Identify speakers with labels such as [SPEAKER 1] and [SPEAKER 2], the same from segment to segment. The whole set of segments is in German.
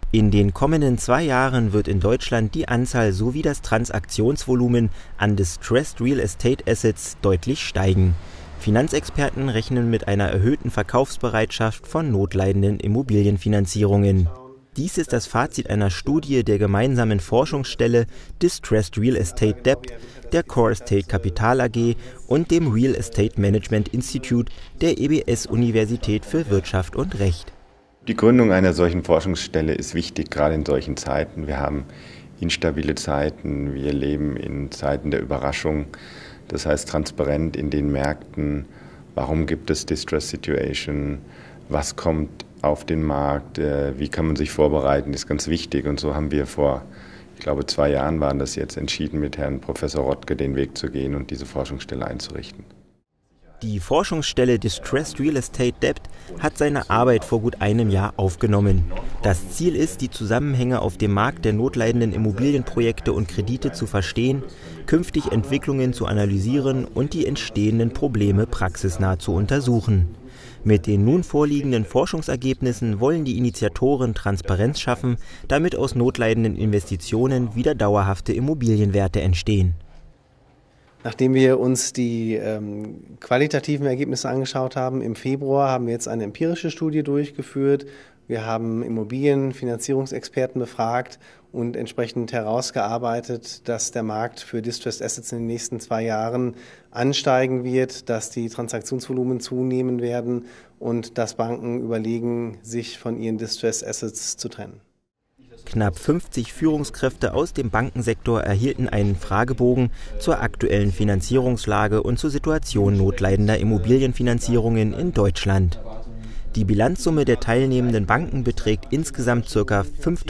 [SPEAKER 1] In den kommenden 2 Jahren wird in Deutschland die Anzahl sowie das Transaktionsvolumen an Distressed Real Estate Assets deutlich steigen. Finanzexperten rechnen mit einer erhöhten Verkaufsbereitschaft von notleidenden Immobilienfinanzierungen. Dies ist das Fazit einer Studie der gemeinsamen Forschungsstelle Distressed Real Estate Debt, der Core Estate Capital AG und dem Real Estate Management Institute der EBS-Universität für Wirtschaft und Recht.
[SPEAKER 2] Die Gründung einer solchen Forschungsstelle ist wichtig, gerade in solchen Zeiten. Wir haben instabile Zeiten, wir leben in Zeiten der Überraschung. Das heißt, transparent in den Märkten, warum gibt es Distress Situation, was kommt auf den Markt, wie kann man sich vorbereiten, ist ganz wichtig. Und so haben wir vor, ich glaube 2 Jahren waren das jetzt, entschieden, mit Herrn Professor Rottke den Weg zu gehen und diese Forschungsstelle einzurichten.
[SPEAKER 1] Die Forschungsstelle Distressed Real Estate Debt hat seine Arbeit vor gut einem Jahr aufgenommen. Das Ziel ist, die Zusammenhänge auf dem Markt der notleidenden Immobilienprojekte und Kredite zu verstehen, künftig Entwicklungen zu analysieren und die entstehenden Probleme praxisnah zu untersuchen. Mit den nun vorliegenden Forschungsergebnissen wollen die Initiatoren Transparenz schaffen, damit aus notleidenden Investitionen wieder dauerhafte Immobilienwerte entstehen.
[SPEAKER 3] Nachdem wir uns die qualitativen Ergebnisse angeschaut haben, im Februar haben wir jetzt eine empirische Studie durchgeführt. Wir haben Immobilienfinanzierungsexperten befragt und entsprechend herausgearbeitet, dass der Markt für Distressed Assets in den nächsten 2 Jahren ansteigen wird, dass die Transaktionsvolumen zunehmen werden und dass Banken überlegen, sich von ihren Distressed Assets zu trennen.
[SPEAKER 1] Knapp 50 Führungskräfte aus dem Bankensektor erhielten einen Fragebogen zur aktuellen Finanzierungslage und zur Situation notleidender Immobilienfinanzierungen in Deutschland. Die Bilanzsumme der teilnehmenden Banken beträgt insgesamt ca.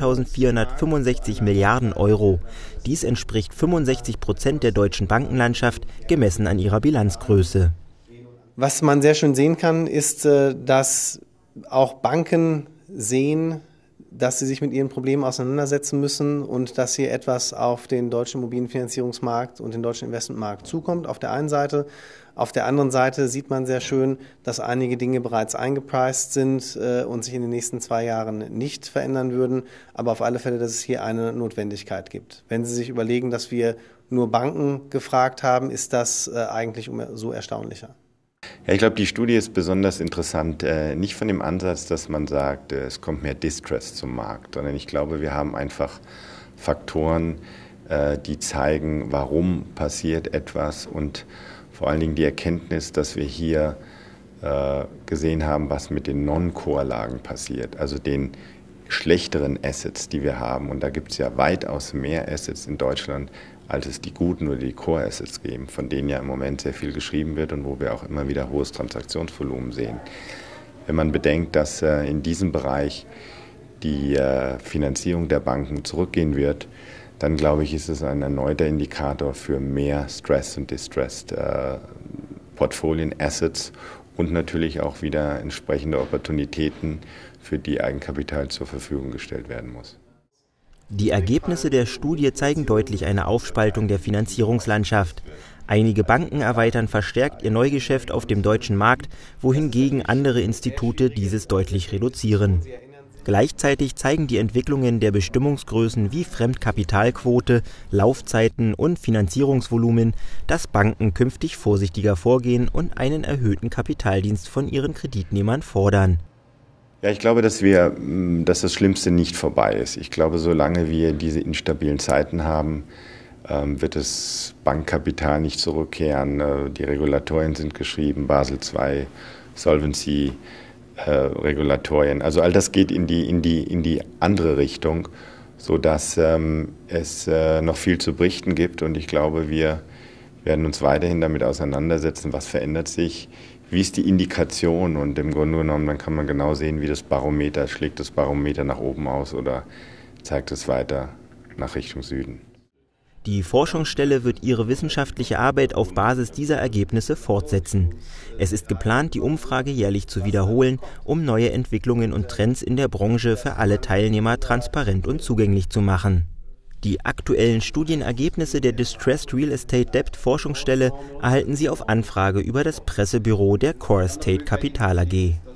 [SPEAKER 1] 5.465 Milliarden Euro. Dies entspricht 65% der deutschen Bankenlandschaft, gemessen an ihrer Bilanzgröße.
[SPEAKER 3] Was man sehr schön sehen kann, ist, dass auch Banken sehen, dass sie sich mit ihren Problemen auseinandersetzen müssen und dass hier etwas auf den deutschen Immobilienfinanzierungsmarkt und den deutschen Investmentmarkt zukommt, auf der einen Seite. Auf der anderen Seite sieht man sehr schön, dass einige Dinge bereits eingepreist sind und sich in den nächsten 2 Jahren nicht verändern würden, aber auf alle Fälle, dass es hier eine Notwendigkeit gibt. Wenn Sie sich überlegen, dass wir nur Banken gefragt haben, ist das eigentlich umso erstaunlicher.
[SPEAKER 2] Ja, ich glaube, die Studie ist besonders interessant, nicht von dem Ansatz, dass man sagt, es kommt mehr Distress zum Markt, sondern ich glaube, wir haben einfach Faktoren, die zeigen, warum passiert etwas und vor allen Dingen die Erkenntnis, dass wir hier gesehen haben, was mit den Non-Core-Lagen passiert, also den schlechteren Assets, die wir haben. Und da gibt es ja weitaus mehr Assets in Deutschland, als es die guten oder die Core-Assets geben, von denen ja im Moment sehr viel geschrieben wird und wo wir auch immer wieder hohes Transaktionsvolumen sehen. Wenn man bedenkt, dass in diesem Bereich die Finanzierung der Banken zurückgehen wird, dann glaube ich, ist es ein erneuter Indikator für mehr Stress und Distressed Portfolien-Assets und natürlich auch wieder entsprechende Opportunitäten, für die Eigenkapital zur Verfügung gestellt werden muss.
[SPEAKER 1] Die Ergebnisse der Studie zeigen deutlich eine Aufspaltung der Finanzierungslandschaft. Einige Banken erweitern verstärkt ihr Neugeschäft auf dem deutschen Markt, wohingegen andere Institute dieses deutlich reduzieren. Gleichzeitig zeigen die Entwicklungen der Bestimmungsgrößen wie Fremdkapitalquote, Laufzeiten und Finanzierungsvolumen, dass Banken künftig vorsichtiger vorgehen und einen erhöhten Kapitaldienst von ihren Kreditnehmern fordern.
[SPEAKER 2] Ja, ich glaube, dass das Schlimmste nicht vorbei ist. Ich glaube, solange wir diese instabilen Zeiten haben, wird das Bankkapital nicht zurückkehren. Die Regulatorien sind geschrieben, Basel II, Solvency, Regulatorien. Also all das geht in die andere Richtung, sodass es noch viel zu berichten gibt. Und ich glaube, wir werden uns weiterhin damit auseinandersetzen, was verändert sich. Wie ist die Indikation? Und im Grunde genommen, dann kann man genau sehen, wie das Barometer, schlägt das Barometer nach oben aus oder zeigt es weiter nach Richtung Süden.
[SPEAKER 1] Die Forschungsstelle wird ihre wissenschaftliche Arbeit auf Basis dieser Ergebnisse fortsetzen. Es ist geplant, die Umfrage jährlich zu wiederholen, um neue Entwicklungen und Trends in der Branche für alle Teilnehmer transparent und zugänglich zu machen. Die aktuellen Studienergebnisse der Distressed Real Estate Debt Forschungsstelle erhalten Sie auf Anfrage über das Pressebüro der Core Estate Capital AG.